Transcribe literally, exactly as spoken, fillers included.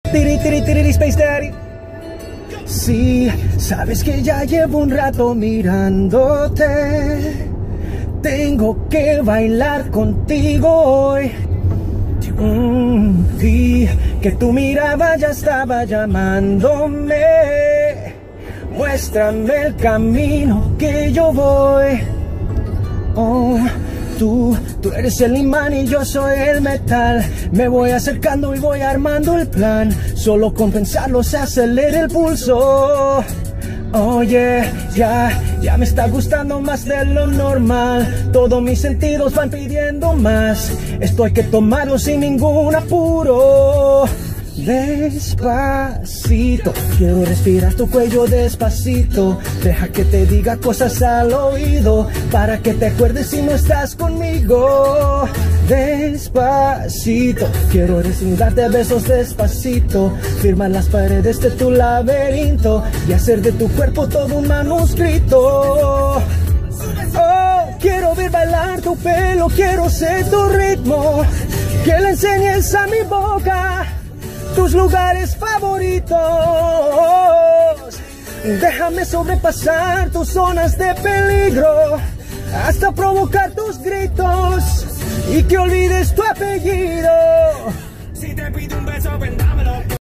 Tiri, tiri, tiri, Space Daddy. Sí, sabes que ya llevo un rato mirándote. Tengo que bailar contigo hoy. Mm, vi que tu mirada ya estaba llamándome. Muéstrame el camino que yo voy. Oh, tú, tú eres el imán y yo soy el metal. Me voy acercando y voy armando el plan. Solo con pensarlo se acelera el pulso. Oye, ya, ya me está gustando más de lo normal. Todos mis sentidos van pidiendo más. Esto hay que tomarlo sin ningún apuro. Despacito, quiero respirar tu cuello despacito. Deja que te diga cosas al oído, para que te acuerdes si no estás conmigo. Despacito, quiero darte besos despacito. Firmar las paredes de tu laberinto y hacer de tu cuerpo todo un manuscrito. Oh, quiero ver bailar tu pelo, quiero ser tu ritmo. Que le enseñes a mi boca tus lugares favoritos. Déjame sobrepasar tus zonas de peligro, hasta provocar tus gritos y que olvides tu apellido. Si te pido un beso, vendámelo.